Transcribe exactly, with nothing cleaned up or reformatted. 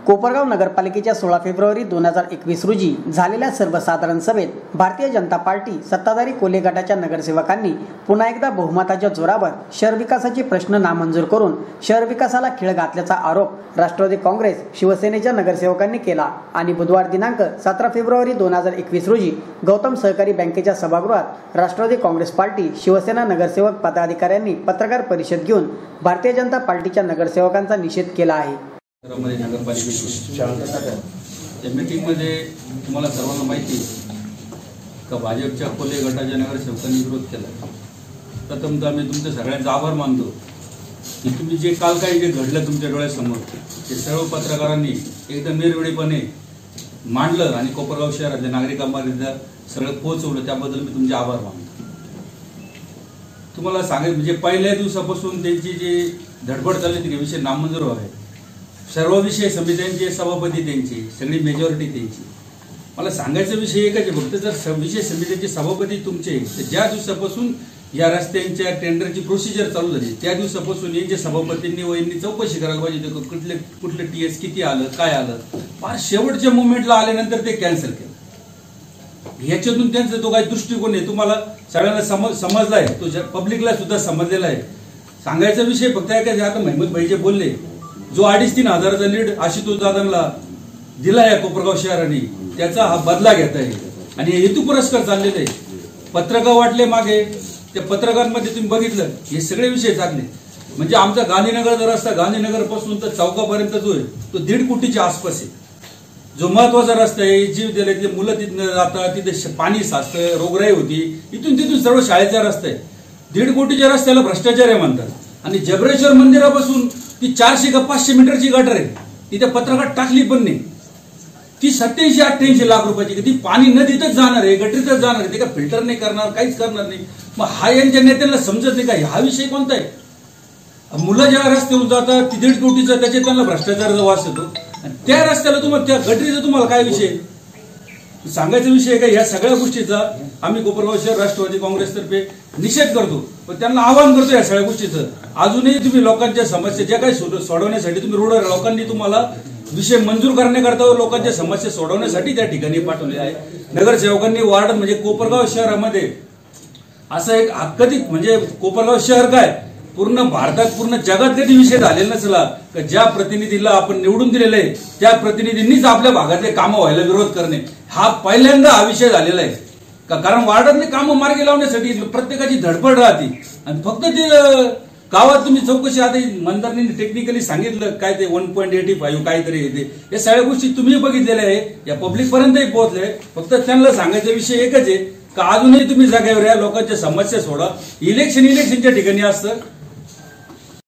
कोपरगाव नगरपालिकेच्या सोळा फेब्रुवारी दोन हजार एकवीस रोजी झालेल्या सर्वसाधारण सभेत भारतीय जनता पार्टी सत्ताधारी कोल्हे गटाच्या नगरसेवकांनी पुन्हा एकदा बहुमताच्या जोरावर शहर विकासाचे प्रश्न नामंजूर करून शहर विकासाला खीळ घातल्याचा आरोप राष्ट्रवादी काँग्रेस शिवसेनेच्या नगरसेवकांनी केला आणि बुधवार दिनांक सतरा फेब्रुवारी दोन हजार एकवीस रोजी गौतम सहकारी बँकेच्या सभागृहात राष्ट्रवादी काँग्रेस पार्टी शिवसेना नगरसेवक पदाधिकाऱ्यांनी पत्रकार परिषद घेऊन भारतीय जनता पार्टीच्या नगरसेवकांचा निषेध केला आहे। नगरपालिकेची या मीटिंगमध्ये तुम्हाला सर्वांना माहिती का भाजपच्या कोल्हे गटाच्या नगरसेवकांनी विरोध केला। प्रथमतः मी तुमचे सगळ्यांचा आभार मानतो की तुम्ही जे काल काही जे घडलं तुमच्या डोळ्यासमोर ते सर्व पत्रकारांनी एकदम निर्वेळीपणे मांडलं आणि कोपरगाव शहरातल्या नागरिकांपर्यंत सगळं पोहोचवलं, त्याबद्दल मी तुमचे आभार मानतो। तुम्हाला सांगेल म्हणजे पहिल्या दिवसापासून त्यांची जी धडपड चालली ती विषय नामंजूर आहे। सर्व विषय समित्यांचे सभापती त्यांची, सगळी मेजॉरिटी त्यांची। मला सांगायचा विषय एकच आहे, फक्त जर विषय समितीचे सभापती तुमचे तर ज्या दिवसापासून या रस्त्यांच्या टेंडरची प्रोसिजर चालू झाली त्या दिवसापासून यांच्या सभापतींनी व यांनी चौकशी करायला पाहिजे कुठले कुठले टी एस किती आलं काय आलं, फार शेवटच्या मुवमेंटला आल्यानंतर ते कॅन्सल केलं। याच्यातून त्यांचा जो काही दृष्टिकोन आहे तुम्हाला सगळ्यांना समज समजला आहे, तो पब्लिकला सुद्धा समजलेला आहे। सांगायचा विषय फक्त आहे का आता महमूद भाई जे बोलले, जो अडीच तीन हजाराचा लीड आशुतोष दादांना दिला आहे कोपरगाव शहराने, त्याचा हा बदला घेत आहे आणि हेतू पुरस्कार चाललेले आहे। पत्रकार वाटले मागे, त्या पत्रकारांमध्ये तुम्ही बघितलं हे सगळे विषय चालले। म्हणजे आमचा गांधीनगरचा रस्ता गांधीनगर पासून तर चौकापर्यंत जो आहे तो दीड कोटीच्या आसपास आहे। जो महत्वाचा रस्ता आहे, जीव दिले तिथे मुलं तिथनं जातात, तिथे पाणी साचतं, रोगराई होती, इथून तिथून सर्व शाळेचा रस्ता आहे। दीड कोटीच्या रस्त्याला भ्रष्टाचार आहे म्हणतात आणि जबरेश्वर मंदिरापासून ती चारशे का पाचशे मीटरची गटर आहे, तिथे पत्रकार टाकली पण नाही। ती सत्याऐंशी अठ्ठ्याऐंशी लाख रुपयाची, ती पाणी नदीतच जाणार आहे, गटरीतच जाणार आहे, ते का फिल्टर नाही करणार, काहीच करणार नाही। मग हा यांच्या नेत्यांना समजत नाही का हा विषय कोणता आहे? मुलं ज्या रस्त्यावर जातात ती दीड कोटीचा त्याच्यात त्यांना भ्रष्टाचाराचा वास येतो आणि त्या रस्त्याला तुम्हाला त्या गटरीचा तुम्हाला काय विषय सांगायचा विषय का? या सगळ्या गोष्टीचा आम्ही कोपरगाव शहर राष्ट्रवादी काँग्रेसतर्फे निषेध करतो, पण त्यांना आवाहन करतो या सगळ्या गोष्टीचं अजूनही तुम्ही लोकांच्या समस्या ज्या काही सोडवण्यासाठी तुम्ही रोड लोकांनी तुम्हाला विषय मंजूर करण्याकरता लोकांच्या समस्या सोडवण्यासाठी त्या ठिकाणी पाठवले आहे। नगरसेवकांनी वार्ड म्हणजे कोपरगाव शहरामध्ये असं एक कधी म्हणजे कोपरगाव शहर काय पूर्ण भारतात पूर्ण जगात कधी विषय झालेला नसला का ज्या प्रतिनिधीला आपण निवडून दिलेलं आहे त्या प्रतिनिधींनीच आपल्या भागातले कामं व्हायला विरोध करणे हा पहिल्यांदा हा विषय झालेला आहे का? कारण वार्डातले कामं मार्गी लावण्यासाठी प्रत्येकाची धडपड राहते आणि फक्त ते गावात तुम्ही चौकशी आता मंदारनी टेक्निकली सांगितलं काय ते वन पॉईंट एटी फाईव्ह काहीतरी येते, या सगळ्या गोष्टी तुम्ही बघितलेल्या आहे, या पब्लिक पर्यंतही पोहोचले। फक्त त्यांना सांगायचा विषय एकच आहे का अजूनही तुम्ही जागेवर या लोकांच्या समस्या सोडा। इलेक्शन इलेक्शनच्या ठिकाणी असतं